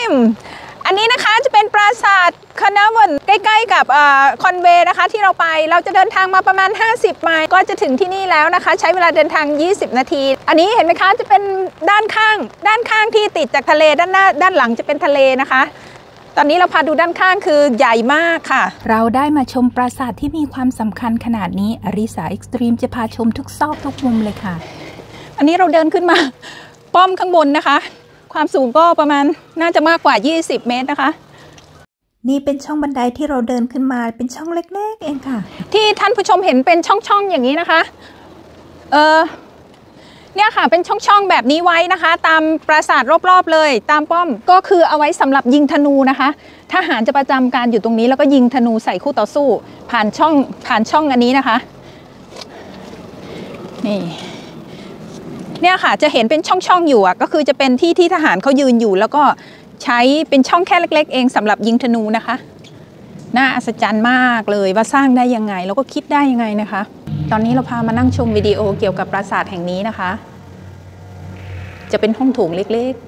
มอันนี้นะคะจะเป็นปราสาทคานาวันใกล้ๆกับคอนเวย์นะคะที่เราไปเราจะเดินทางมาประมาณ50ไมล์ก็จะถึงที่นี่แล้วนะคะใช้เวลาเดินทาง20นาทีอันนี้เห็นไหมคะจะเป็นด้านข้างที่ติดจากทะเลด้านหน้าด้านหลังจะเป็นทะเลนะคะตอนนี้เราพาดูด้านข้างคือใหญ่มากค่ะเราได้มาชมปราสาทที่มีความสำคัญขนาดนี้อริสาเอ็กซ์ตรีมจะพาชมทุกซอกทุกมุมเลยค่ะอันนี้เราเดินขึ้นมาป้อมข้างบนนะคะความสูงก็ประมาณน่าจะมากกว่า20เมตรนะคะนี่เป็นช่องบันไดที่เราเดินขึ้นมาเป็นช่องเล็กๆเองค่ะที่ท่านผู้ชมเห็นเป็นช่องอย่างนี้นะคะเนี่ยค่ะเป็นช่องแบบนี้ไว้นะคะตามปราสาทรอบๆเลยตามป้อมก็คือเอาไว้สำหรับยิงธนูนะคะทหารจะประจำการอยู่ตรงนี้แล้วก็ยิงธนูใส่คู่ต่อสู้ผ่านช่องอันนี้นะคะนี่เนี่ยค่ะจะเห็นเป็นช่องอยู่ก็คือจะเป็นที่ทหารเขายืนอยู่แล้วก็ใช้เป็นช่องแค่เล็กๆเองสำหรับยิงธนูนะคะน่าอัศจรรย์มากเลยว่าสร้างได้ยังไงแล้วก็คิดได้ยังไงนะคะตอนนี้เราพามานั่งชมวิดีโอเกี่ยวกับปราสาทแห่งนี้นะคะจะเป็นห้องโถงเล็กๆ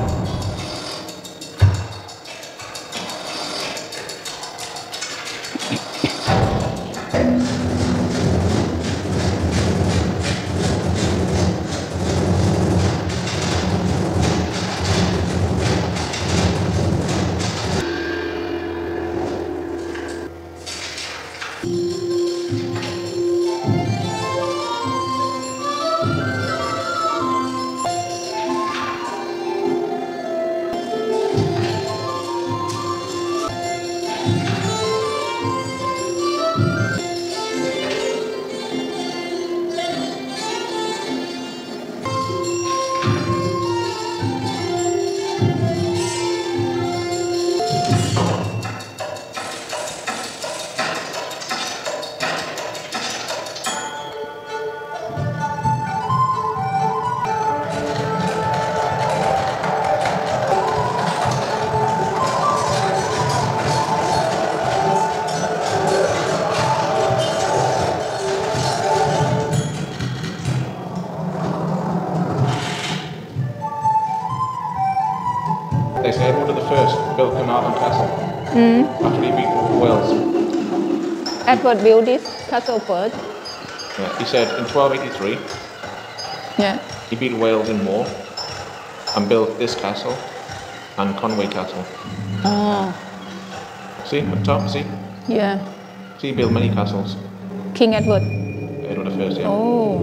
They say Edward the First built Carnarvon Castle after he beat Wales. Edward built this castle first. Yeah, he said in 1283. Yeah. He beat Wales in war and built this castle and Conway Castle. Oh. See at the top. See. Yeah. See, he built many castles. King Edward. Edward the First. Yeah. Oh.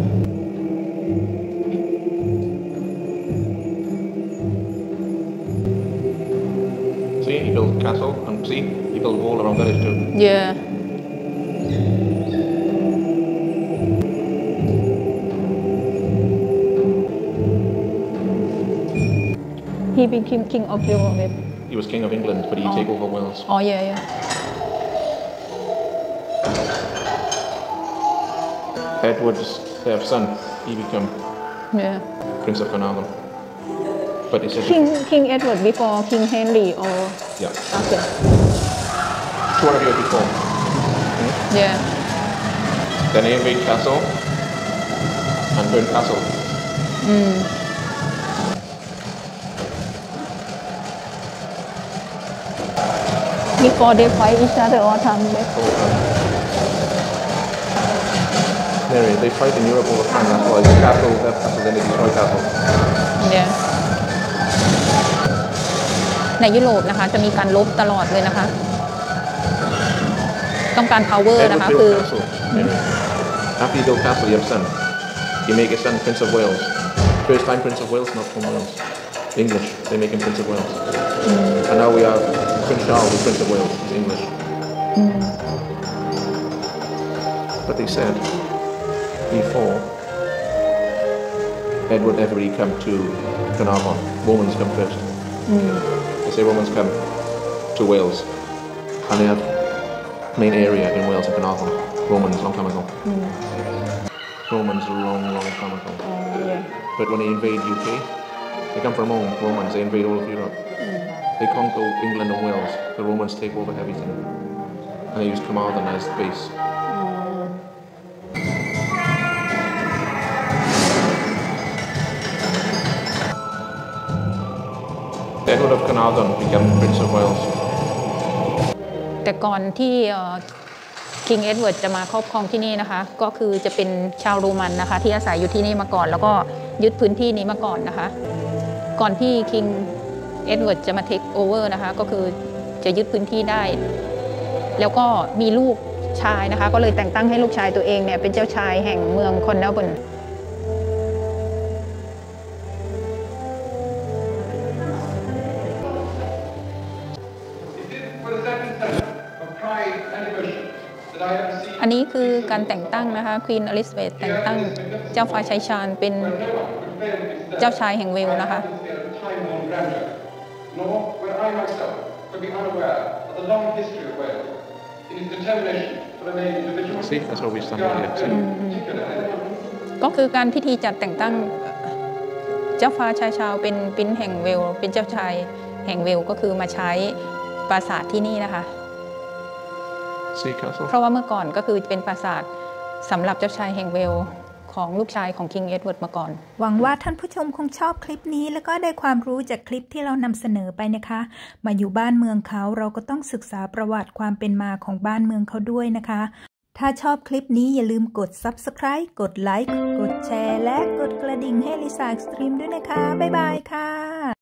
See, he built a castle and see, he built a wall around village too. Yeah. He became king of Europe. He was king of England, but he take over Wales. Oh yeah. Edward's their son, he became Prince of Carnarvon. But he said King Edward before King Henry or after? 200 years before. Yeah. Then he invaded castle and burned castle. Before they fight each other all time before. They fight in Europe all the time. That's why the castle, they have castle, then they destroy castle. Yeah. ในยุโรปนะคะจะมีการลบตลอดเลยนะคะต้องการ power นะคะคือ After you build castle, you have son. You make your son Prince of Wales. First time Prince of Wales, not from Wales. English. They make him Prince of Wales. And now we have Prince Charles, the Prince of Wales. He's English. But they said before Edward ever really come to Carnarvon, Romans come first. They say Romans come to Wales, and they have main area in Wales and Carnarvon. Romans long time ago. Romans long time ago. But when they invade UK, they come from Rome. Romans, they invade all of Europe. They conquer England and Wales. The Romans take over everything, and they use Carnarvon as base. Edward of Carnarvon became Prince of Wales. แต่ก่อนที่คิงเอ็ดเวิร์ดจะมาครอบครองที่นี่นะคะก็คือจะเป็นชาวโรมันนะคะที่อาศัยอยู่ที่นี่มาก่อนแล้วก็ยึดพื้นที่นี้มาก่อนนะคะก่อนที่คิงเอ็ดเวิร์ดจะมาเทคโอเวอร์นะคะก็คือจะยึดพื้นที่ได้แล้วก็มีลูกชายนะคะก็เลยแต่งตั้งให้ลูกชายตัวเองเนี่ยเป็นเจ้าชายแห่งเมืองคอนเนลเบิร์นอันนี้คือการแต่งตั้งนะคะควีนอลิซาเบธแต่งตั้งเจ้าฟ้าชายชาญเป็นเจ้าชายแห่งเวลนะคะ See, that's how we stand here. See? ก็คือการพิธีจัดแต่งตั้งเจ้าฟ้าชายชาวเป็นปรินซ์แห่งเวลเป็นเจ้าชายแห่งเวลก็คือมาใช้ปราสาทที่นี่นะคะ See, castle. เพราะว่าเมื่อก่อนก็คือเป็นปราสาทสำหรับเจ้าชายแห่งเวลของลูกชายของคิงเอ็ดเวิร์ดมาก่อนหวังว่าท่านผู้ชมคงชอบคลิปนี้แล้วก็ได้ความรู้จากคลิปที่เรานำเสนอไปนะคะมาอยู่บ้านเมืองเขาเราก็ต้องศึกษาประวัติความเป็นมาของบ้านเมืองเขาด้วยนะคะถ้าชอบคลิปนี้อย่าลืมกด Subscribe กดไลค์กดแชร์และกดกระดิ่งให้ลิซ่า Extreme ด้วยนะคะบ๊ายบายค่ะ